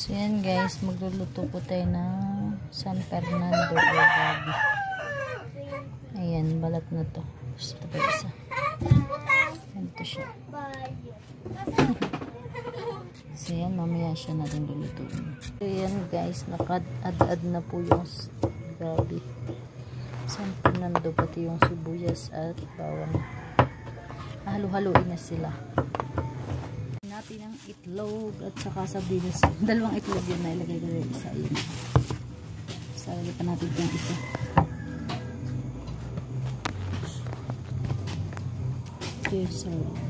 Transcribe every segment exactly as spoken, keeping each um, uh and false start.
So yan guys, magluluto po tayo ng San Fernando o gabi. Ayan, balat na to. Ito pa isa. Ito siya. So yan, mamaya siya natin lulutuin. So yan guys, nakad-ad-ad na po yung gabi. San Fernando, pati yung sibuyas at bawang. Halo-haloin na sila. Natin ang itlog at saka sabinas. Dalawang itlog yun na ilagay ko yung isa yun. So, ilagay pa natin yung isa. Okay, so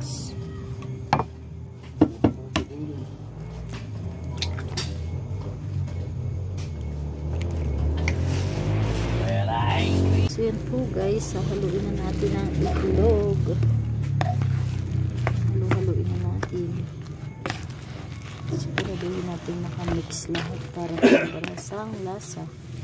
so yan po guys, haluin na natin ang itlog. Halo-haloin na natin. Siguraduhin natin nakamix lahat para parang lasa.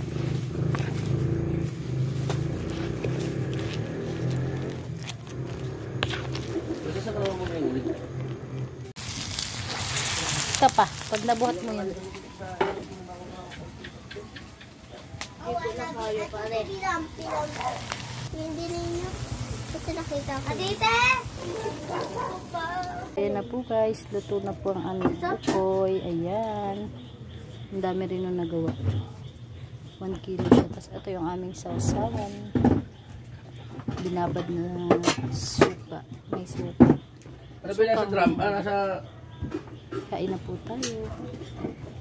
Ika pa, pag nabuhat mo yan. Dito na kayo pare. Hindi ninyo. Kasi nakita ko. Adite! Ayan na po guys. Luto na po ang aming bukoy. Ayan. Ang dami rin nung nagawa. one kilo siya. Tapos ito yung aming sausawan. Binabad na suka. May suka. Ano ba nasa drum? Ah, nasa... Kain na po tayo.